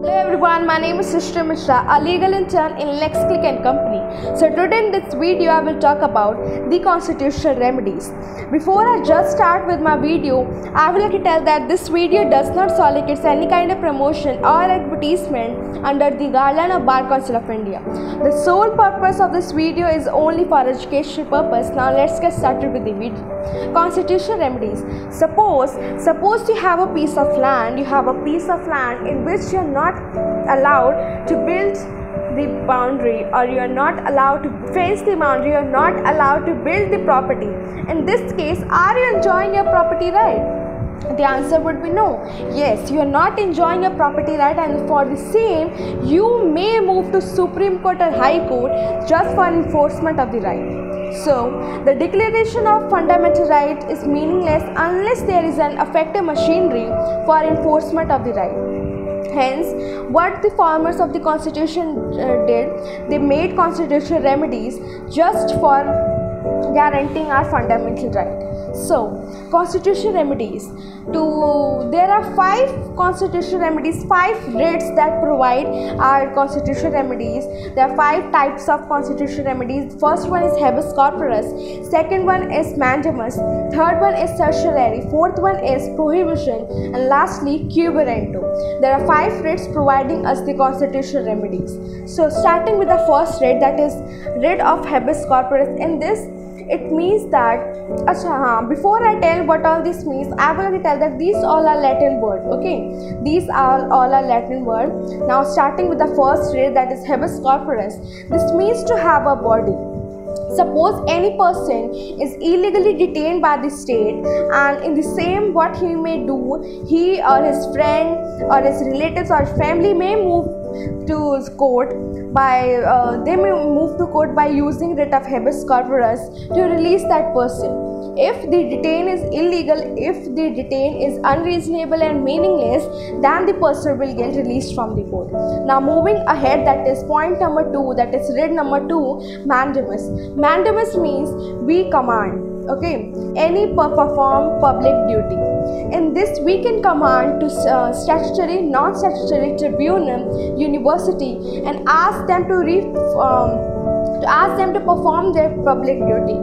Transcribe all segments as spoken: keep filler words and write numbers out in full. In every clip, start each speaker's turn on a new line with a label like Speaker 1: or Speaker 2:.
Speaker 1: Hello everyone, my name is Sister Mishra, a legal intern in LexClick and Company. So today in this video I will talk about the constitutional remedies. Before I just start with my video, I would like to tell that this video does not solicit any kind of promotion or advertisement under the guideline of Bar Council of India. The sole purpose of this video is only for educational purpose. Now let's get started with the video. Constitutional remedies. Suppose, suppose you have a piece of land, you have a piece of land in which you are not allowed to build the boundary, or you are not allowed to fence the boundary, you are not allowed to build the property. In this case, are you enjoying your property right? The answer would be no. Yes, you are not enjoying your property right, and for the same you may move to Supreme Court or High Court just for enforcement of the right. So, the declaration of fundamental right is meaningless unless there is an effective machinery for enforcement of the right. Hence, what the formers of the constitution uh, did, they made constitutional remedies just for guaranteeing our fundamental right. So, constitutional remedies. To there are five constitutional remedies, five writs that provide our constitutional remedies. There are five types of constitutional remedies. First one is habeas corpus, second one is mandamus, third one is certiorari, fourth one is prohibition, and lastly quo warranto. There are five writs providing us the constitutional remedies. So, starting with the first writ, that is writ of habeas corpus. In this, it means that, achha, before I tell what all this means, I will tell that these all are Latin words. Okay, these are all are Latin words. Now, starting with the first writ, that is habeas corpus. This means to have a body. Suppose any person is illegally detained by the state, and in the same what he may do, he or his friend or his relatives or family may move to court by uh, they may move to court by using writ of habeas corpus to release that person. If the detain is illegal, if the detain is unreasonable and meaningless, then the person will get released from the court. Now moving ahead, that is point number two, that is writ number two, mandamus. Mandamus means we command. Okay, any perform public duty. In this, we can command to uh, statutory, non-statutory tribunal, university, and ask them to re, um, to ask them to perform their public duty.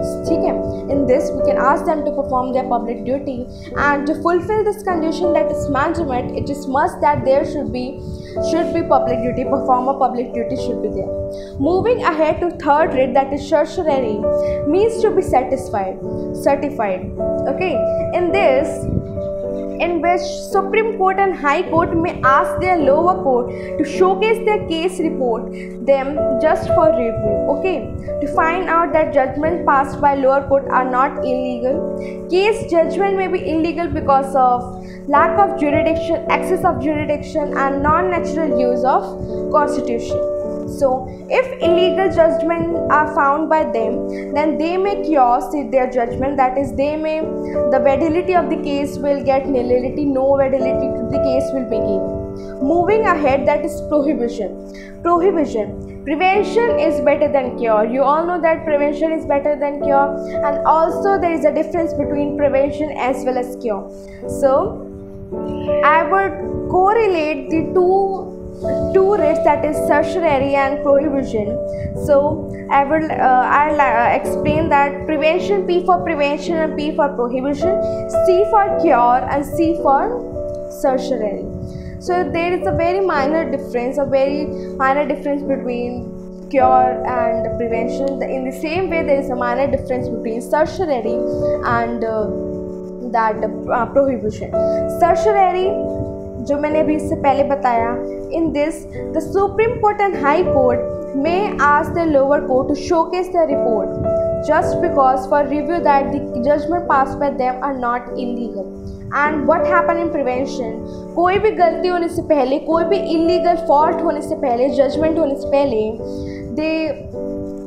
Speaker 1: In this, we can ask them to perform their public duty, and to fulfill this condition, that is mandament, it is must that there should be should be public duty, performer public duty should be there. Moving ahead to third writ, that is certiorari, means to be satisfied, certified. Okay, in this, in which Supreme Court and High Court may ask their lower court to showcase their case report them just for review, okay, to find out that judgment passed by lower court are not illegal. Case judgment may be illegal because of lack of jurisdiction, excess of jurisdiction, and non-natural use of constitution. So, if illegal judgments are found by them, then they may cure their judgment, that is, they may, the validity of the case will get nullity, no validity to the case will be given. Moving ahead, that is prohibition. Prohibition. Prevention is better than cure. You all know that prevention is better than cure, and also there is a difference between prevention as well as cure. So, I would correlate the two two writs, that is certiorari and prohibition. So I will uh, I'll uh, explain that prevention, P for prevention and P for prohibition, C for cure and C for certiorari. So there is a very minor difference, a very minor difference between cure and prevention. In the same way, there is a minor difference between certiorari and uh, that uh, prohibition. Certiorari, जो मैंने अभी इससे पहले बताया, in this the Supreme Court and High Court may ask the lower court to showcase the report just because for review that the judgment passed by them are not illegal. And what happened in prevention, कोई भी गलती होने से पहले, कोई भी illegal fault होने से पहले, judgment होने से पहले, they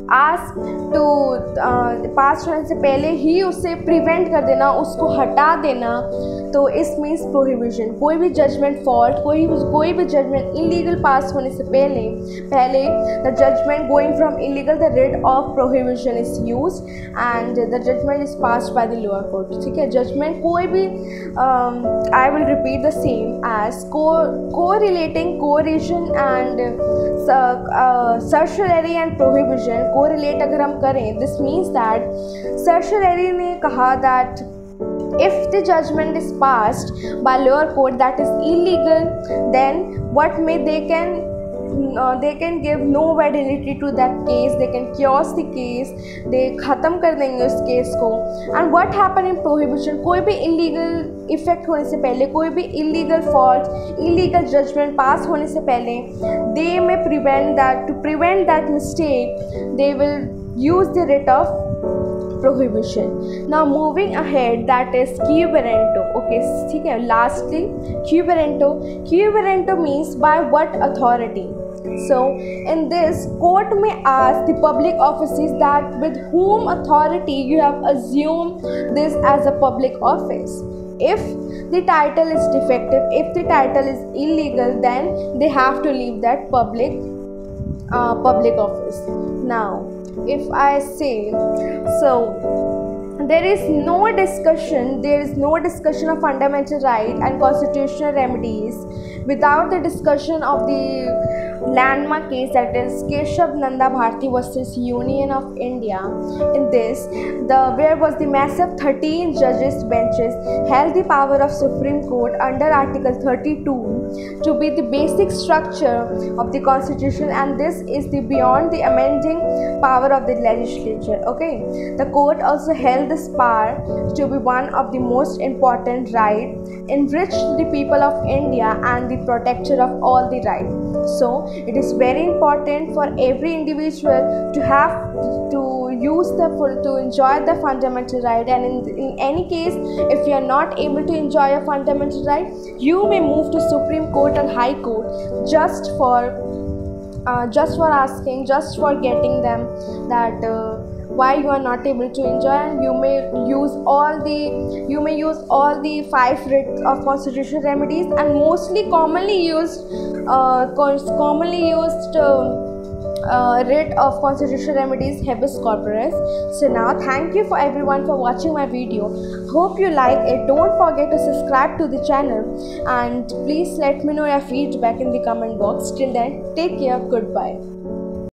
Speaker 1: आज टू पास होने से पहले ही उसे प्रिवेंट कर देना, उसको हटा देना, तो इस मीन्स प्रोहिबिशन। कोई भी जजमेंट फॉल्ट, कोई कोई भी जजमेंट इलीगल पास होने से पहले पहले the judgment going from illegal the writ of prohibition is used and the judgment is passed by the lower court. ठीक है, जजमेंट कोई भी, I will repeat the same as को relating correlation and certiorari and prohibition. Correlate अगर हम करें, this means that certiorari ने कहा that if the judgment is passed by lower court that is illegal, then what may they can uh, they can give no validity to that case, they can cure the case, they ख़त्म कर देंगे उस case को। and what happen in prohibition, कोई भी illegal effect होने से पहले, कोई भी illegal fault, illegal judgment pass होने से पहले, they may prevent that, to prevent that mistake they will use the writ of prohibition. Now moving ahead, that is quo warranto. Okay, ठीक है, lastly quo warranto. Quo warranto means by what authority. So in this, court may ask the public offices that with whom authority you have assumed this as a public office. If the title is defective, if the title is illegal, then they have to leave that public uh, public office. Now if I say, so there is no discussion, there is no discussion of fundamental right and constitutional remedies without the discussion of the landmark case, that is Keshav Nanda Bharti versus Union of India. In this, the where was the massive thirteen judges benches held the power of Supreme Court under Article thirty-two to be the basic structure of the Constitution, and this is the beyond the amending power of the legislature. Okay, the court also held this power to be one of the most important right, enriched the people of India and the protector of all the rights. So it is very important for every individual to have to use the full to enjoy the fundamental right, and in, in any case if you are not able to enjoy a fundamental right, you may move to Supreme Court or High Court just for uh, just for asking, just for getting them that uh, why you are not able to enjoy, and you may use all the you may use all the five writs of constitutional remedies, and mostly commonly used uh, commonly used uh, uh, writ of constitutional remedies, habeas corpus. So now thank you for everyone for watching my video. Hope you like it. Don't forget to subscribe to the channel, and please let me know your feedback in the comment box. Till then, take care. Goodbye.